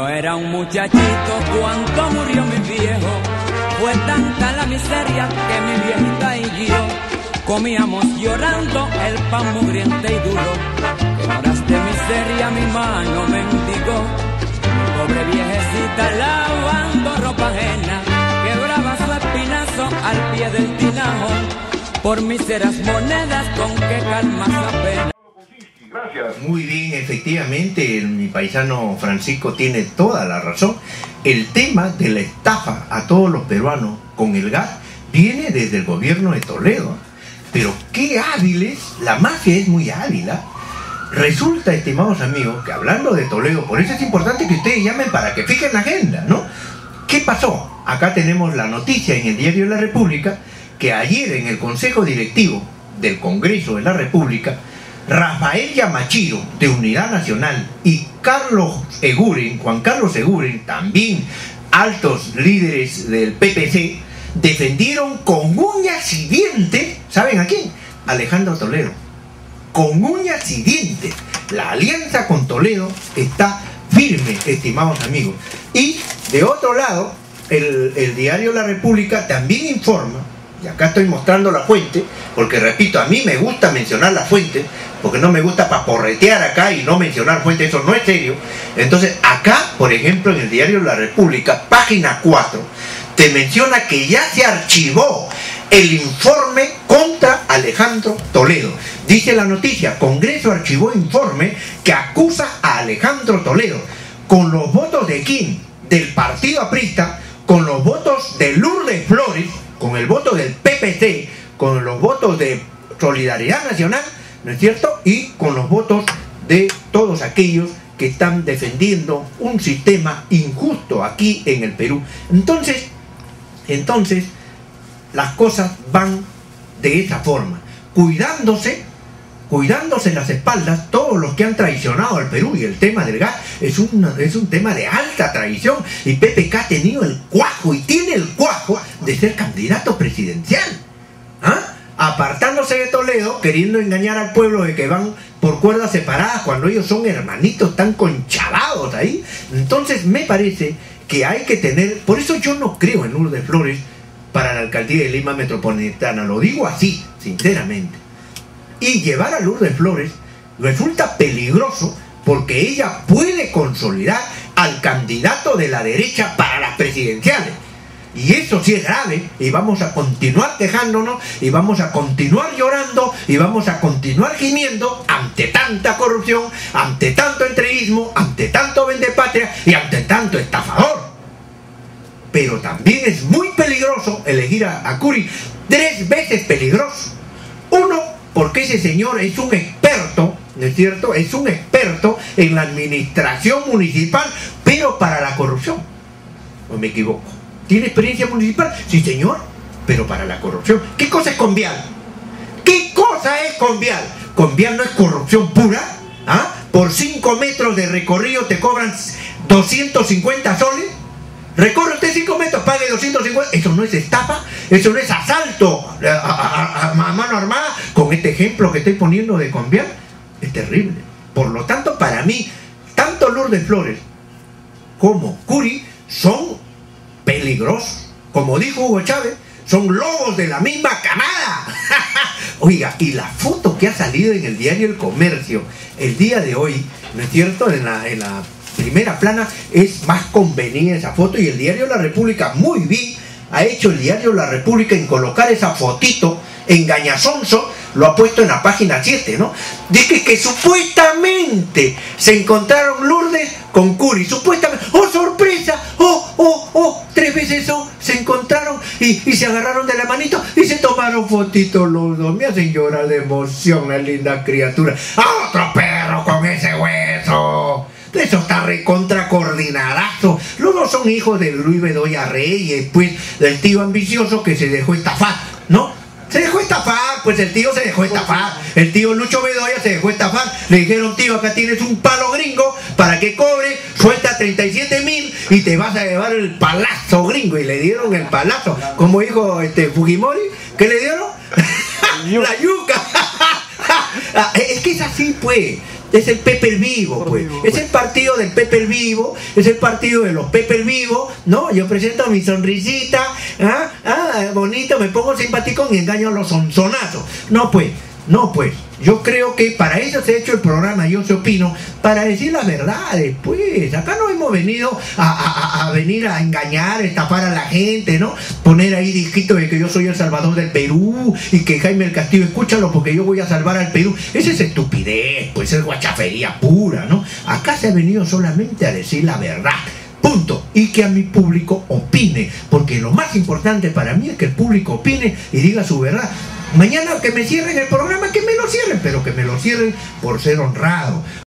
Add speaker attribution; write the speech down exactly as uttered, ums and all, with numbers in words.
Speaker 1: Yo era un muchachito cuando murió mi viejo. Fue tanta la miseria que mi viejita y yo comíamos llorando el pan mugriente y duro. En horas de miseria mi mano mendigó. Mi pobre viejecita lavando ropa ajena quebraba su espinazo al pie del tinajo. Por míseras monedas con que calma esa pena.
Speaker 2: Gracias. Muy bien, efectivamente, mi paisano Francisco tiene toda la razón. El tema de la estafa a todos los peruanos con el gas viene desde el gobierno de Toledo. Pero qué hábiles, la mafia es muy hábil, ¿eh? Resulta, estimados amigos, que hablando de Toledo, por eso es importante que ustedes llamen para que fijen la agenda, ¿no? ¿Qué pasó? Acá tenemos la noticia en el diario La República que ayer en el Consejo Directivo del Congreso de la República, Rafael Yamachiro, de Unidad Nacional, y Carlos Eguren, Juan Carlos Eguren, también altos líderes del P P C, defendieron con uñas y dientes, ¿saben a quién? Alejandro Toledo. Con uñas y dientes. La alianza con Toledo está firme, estimados amigos. Y de otro lado, el, el diario La República también informa, y acá estoy mostrando la fuente, porque repito, a mí me gusta mencionar la fuente, porque no me gusta paporretear acá y no mencionar fuente, eso no es serio. Entonces acá, por ejemplo, en el diario La República, página cuatro, te menciona que ya se archivó el informe contra Alejandro Toledo. Dice la noticia, Congreso archivó informe que acusa a Alejandro Toledo. ¿Con los votos de quién? Del partido aprista, con los votos de Lourdes Flores, con el voto del P P C, con los votos de Solidaridad Nacional, ¿no es cierto? Y con los votos de todos aquellos que están defendiendo un sistema injusto aquí en el Perú. Entonces, entonces, las cosas van de esa forma, cuidándose, cuidándose las espaldas todos los que han traicionado al Perú. Y el tema del gas es un, es un tema de alta traición, y P P K ha tenido el cuajo, y tiene el cuajo de ser candidato presidencial, ¿ah? Apartándose de Toledo, queriendo engañar al pueblo de que van por cuerdas separadas cuando ellos son hermanitos tan conchavados ahí. Entonces me parece que hay que tener, por eso yo no creo en Lourdes Flores para la alcaldía de Lima Metropolitana, lo digo así, sinceramente. Y llevar a Lourdes Flores resulta peligroso porque ella puede consolidar al candidato de la derecha para las presidenciales. Y eso sí es grave, y vamos a continuar quejándonos, y vamos a continuar llorando, y vamos a continuar gimiendo ante tanta corrupción, ante tanto entreguismo, ante tanto vendepatria y ante tanto estafador. Pero también es muy peligroso elegir a, a Curi, tres veces peligroso. Uno, porque ese señor es un experto, ¿no es cierto? Es un experto en la administración municipal, pero para la corrupción. ¿O me equivoco? ¿Tiene experiencia municipal? Sí, señor, pero para la corrupción. ¿Qué cosa es Convial? ¿Qué cosa es Convial? Convial no es corrupción pura, ¿ah? Por cinco metros de recorrido te cobran doscientos cincuenta soles. Recorre usted cinco metros, pague doscientos cincuenta. Eso no es estafa, eso no es asalto a, a, a, a mano armada. Con este ejemplo que estoy poniendo de Convial, es terrible. Por lo tanto, para mí, tanto Lourdes Flores como Curi son peligrosos. Como dijo Hugo Chávez, son lobos de la misma camada. Oiga, y la foto que ha salido en el diario El Comercio el día de hoy, ¿no es cierto? En la, en la primera plana es más conveniente esa foto, y el diario La República muy bien ha hecho el diario La República en colocar esa fotito engañazonzo, lo ha puesto en la página siete, ¿no? Dice que supuestamente se encontraron Lourdes con Curi, supuestamente, ¡oh, sorpresa! ¡Oh, oh, oh! Tres veces oh, se encontraron y, y se agarraron de la manito y se tomaron fotitos los dos. Me hacen llorar de emoción, la linda criatura. ¡Ah, otro perro con ese hueso! Eso está recontra coordinadazo. Los dos son hijos de Luis Bedoya Rey y después del tío ambicioso que se dejó estafar, ¿no? Se dejó estafar, pues el tío se dejó estafar. El tío Lucho Bedoya se dejó estafar. Le dijeron, tío, acá tienes un palo gringo para que cobre, suelta treinta y siete mil y te vas a llevar el palazo gringo. Y le dieron el palazo. Como dijo este Fujimori, ¿qué le dieron? La yuca. Es que es así, pues. Es el Pepe el Vivo, pues. Es el partido del Pepe el Vivo, es el partido de los Pepe el Vivo, ¿no? Yo presento mi sonrisita, ¿ah? Ah, bonito, me pongo simpático y engaño a los sonzonazos. No, pues, no, pues. Yo creo que para eso se ha hecho el programa Yo Se Opino, para decir las verdades, pues. Acá no hemos venido a, a, a venir a engañar, a estafar a la gente, ¿no? Poner ahí disquito de que yo soy el salvador del Perú y que Jaime el Castillo, escúchalo porque yo voy a salvar al Perú. Esa es estupidez, pues es guachafería pura, ¿no? Acá se ha venido solamente a decir la verdad. Punto. Y que a mi público opine, porque lo más importante para mí es que el público opine y diga su verdad. Mañana que me cierren el programa, que me lo cierren, pero que me lo cierren por ser honrado,